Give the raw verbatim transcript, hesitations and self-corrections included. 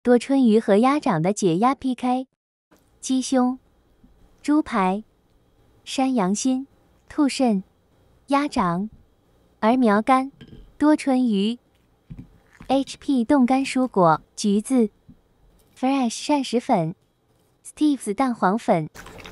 多春鱼和鸭掌的解压 P K， 鸡胸、猪排、山羊心、兔肾、鸭掌、儿苗干、多春鱼、H P 冻干蔬果、橘子、Furesh 膳食粉、Steve's 蛋黄粉。